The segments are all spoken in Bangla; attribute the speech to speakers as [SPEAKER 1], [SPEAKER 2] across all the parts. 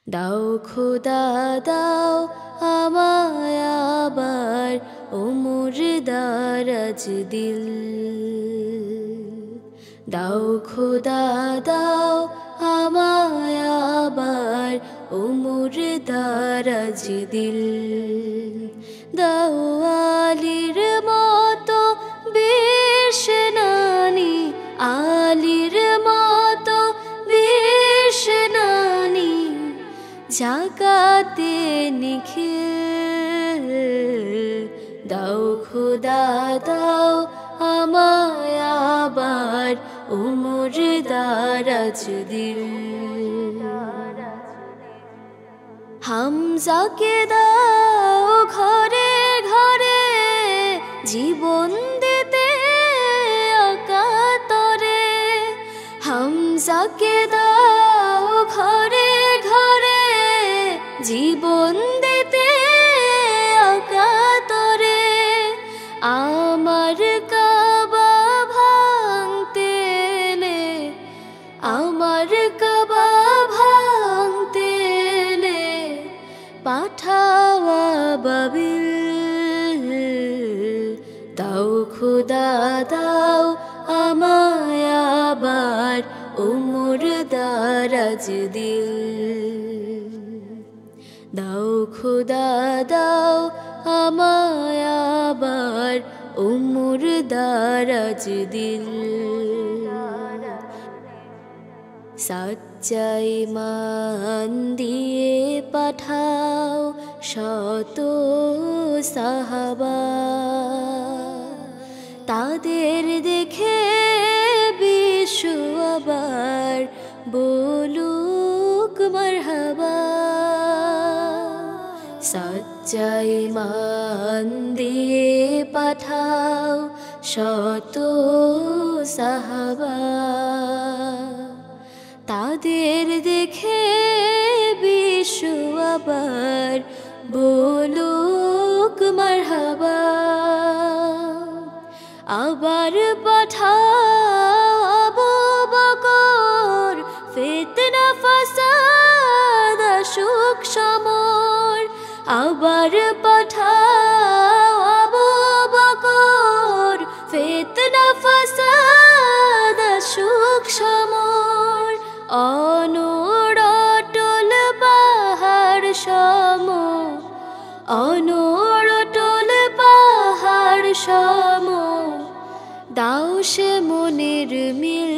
[SPEAKER 1] দাও খোদা দাও আমায় আবার ও মুর্দারাজ দিল। দাও খোদা দাও আমায় আবার ও মুর্দারাজ দিল। দাও আলীর মতো বীর সেনানী, আলীর মতো বীর সেনানী, জাগাতে নিখিল। দাও খোদা দাও আমায় আবার ও মুর্দারাজ দিল। হামজাকে দাও ঘরে ঘরে জীবন দিতে অকাতরে। হামজাকে দাও ঘরে ঘরে জীবন দিতে অকাতরে। আমার কাবা ভাঙতে এলে, আমার কাবা ভাঙতে এলে পাঠাও আবাবিল। দাও খোদা দাও আমায় আবার ও মুর্দারাজ দিল। দাও খোদা দাও আমায় আবার ও মুর্দারাজ দিল। সচ্চাই মান দিয়ে পাঠাও শত সাহাবা, তাদের দেখে বিশ্ব আবার বলুক মারহাবা। সচ্চাই মান দিয়ে পাঠাও শত সাহাবা, তাদের দেখে বিশ্ব আবার বলুক মারহাবা। আবার পাঠাও আবু বকর, ফিতনা ফাসাদ সুখ সমর। আবার পাঠাও আবু বকর, ফিতনা ফাসাদ সুখ সমর। অনড়টল পাহাড় সম, অনড়টল পাহাড় সম, দাও সে মনের মিল।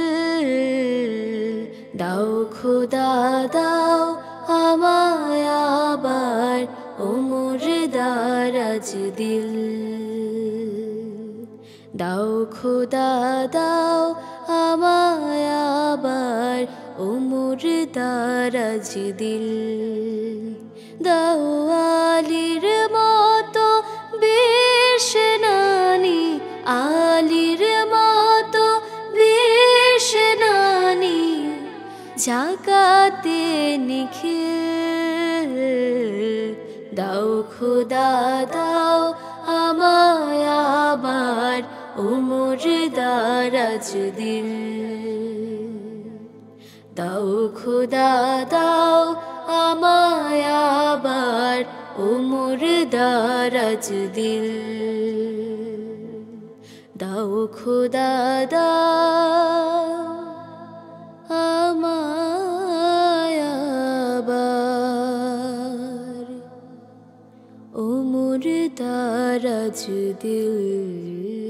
[SPEAKER 1] দাও খোদা দাও আমায় আবার ও মুর্দারাজ দিল। দাও খোদা দাও আমায় আবার ও মুর্দারাজ দিল। দাও আলীর মতো বীর সেনানী, আলীর মতো বীর সেনানী, জাগাতে নিখিল। দাও খোদা দাও আমায় আবার ও মুর্দারাজ দিল। দাও খোদা দাও আমায় আবার ও মুর্দারাজ দিল। দাও খোদা দাও আমায় আবার ও মুর্দারাজ দিল।